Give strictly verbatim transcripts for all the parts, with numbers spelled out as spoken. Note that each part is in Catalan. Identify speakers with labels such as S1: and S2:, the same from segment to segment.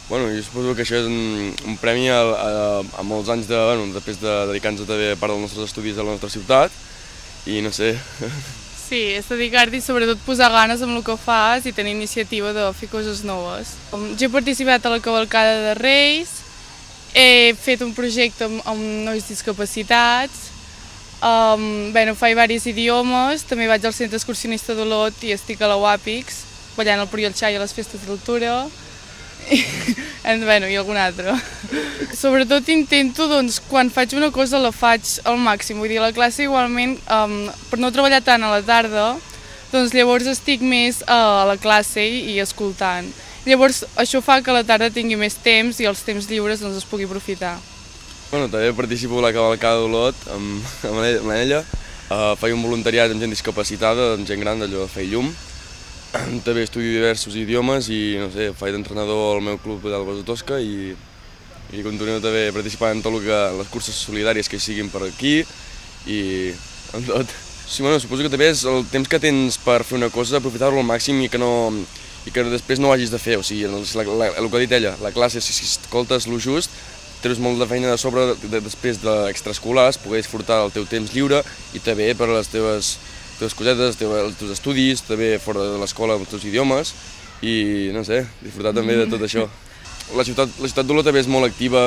S1: Bueno, jo suposo que això és un, un premi a, a, a molts anys de, bueno, després de dedicar-nos també a part dels nostres estudis a la nostra ciutat i no sé.
S2: Sí, és dedicar-t'hi sobretot posar ganes amb el que fas i tenir iniciativa de fer coses noves. Jo he participat a la cavalcada de Reis, he fet un projecte amb, amb nois discapacitats, um, bueno, faig diversos idiomes, també vaig al centre excursionista d'Olot i estic a la U A P I X, ballant el Puri i el Xai a les festes d'altura. I, bueno, i algun altre. Sobretot intento, doncs, quan faig una cosa la faig al màxim, vull dir, a la classe igualment, um, per no treballar tant a la tarda, doncs llavors estic més a la classe i, i escoltant. Llavors això fa que a la tarda tingui més temps i els temps lliures doncs, es pugui aprofitar.
S1: Bueno, també participo a la cavalcada d'Olot amb, amb ella, uh, faig un voluntariat amb gent discapacitada, amb gent gran, d'allò de fer llum. També estudio diversos idiomes i, no sé, faig d'entrenador al meu club d'Albes de Tosca i, i continuo també participant en tot el que, les curses solidàries que hi siguin per aquí i en tot. Sí, bueno, suposo que també és el temps que tens per fer una cosa, aprofitar-lo al màxim i que, no, i que després no ho hagis de fer. O sigui, la, la, el que ha dit ella, la classe, si, si escoltes lo just, treus molt de feina de sobre de, de, després d'extraescolars, poder disfrutar del teu temps lliure i també per a les teves les teves cosetes, els teus estudis, també fora de l'escola amb els teus idiomes i, no sé, disfrutar també de tot això. La ciutat, la ciutat d'Olot també és molt activa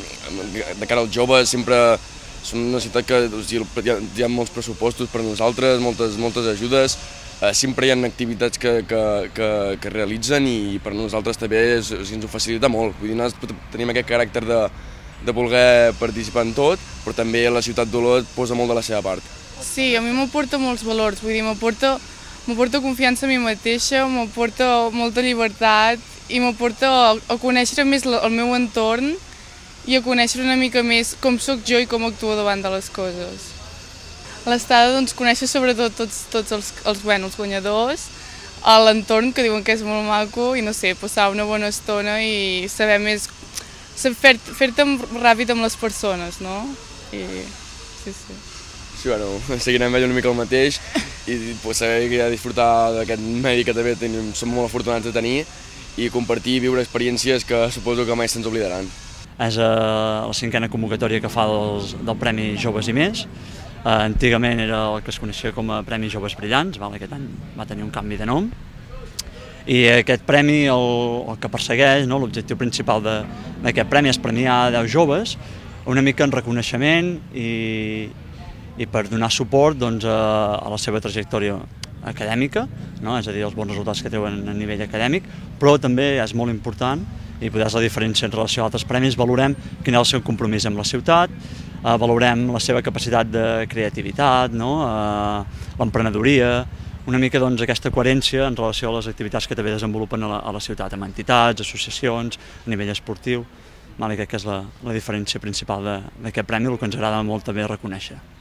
S1: de cara als joves, sempre és una ciutat que o sigui, hi, ha, hi ha molts pressupostos per a nosaltres, moltes, moltes ajudes, eh, sempre hi ha activitats que, que, que, que realitzen i per a nosaltres també és, o sigui, ens ho facilita molt. Vull dir, nosaltres tenim aquest caràcter de, de voler participar en tot, però també la ciutat d'Olot posa molt de la seva part.
S2: Sí, a mi m'aporta molts valors, vull dir, m'aporta confiança a mi mateixa, m'aporta molta llibertat i m'aporta a, a conèixer més la, el meu entorn i a conèixer una mica més com sóc jo i com actuo davant de les coses. A l'estada doncs, conèixer sobretot tots, tots els, els, bueno, els guanyadors, a l'entorn que diuen que és molt maco i no sé, passar una bona estona i saber més, fer-te fer ràpid amb les persones, no? I, sí, sí.
S1: Sí, bueno, seguirem veient una mica el mateix i pues, saber que disfrutar d'aquest medi que també tenim, som molt afortunats de tenir i compartir i viure experiències que suposo que mai se'ns oblidaran.
S3: És la cinquena convocatòria que fa dels, del Premi Joves i Més. Uh, antigament era el que es coneixia com a Premi Joves Brillants, val? Aquest any va tenir un canvi de nom. I aquest premi, el, el que persegueix, no? L'objectiu principal d'aquest premi és premiar deu joves, una mica en reconeixement i, i per donar suport doncs, a, a la seva trajectòria acadèmica, no? És a dir, els bons resultats que treuen a nivell acadèmic, però també és molt important, i poder és la diferència en relació a altres premis, valorem quin és el seu compromís amb la ciutat, eh, valorem la seva capacitat de creativitat, no? eh, l'emprenedoria, una mica doncs, aquesta coherència en relació a les activitats que també desenvolupen a la, a la ciutat, amb entitats, associacions, a nivell esportiu. Vale, crec que és la, la diferència principal d'aquest premi, el que ens agrada molt també reconèixer.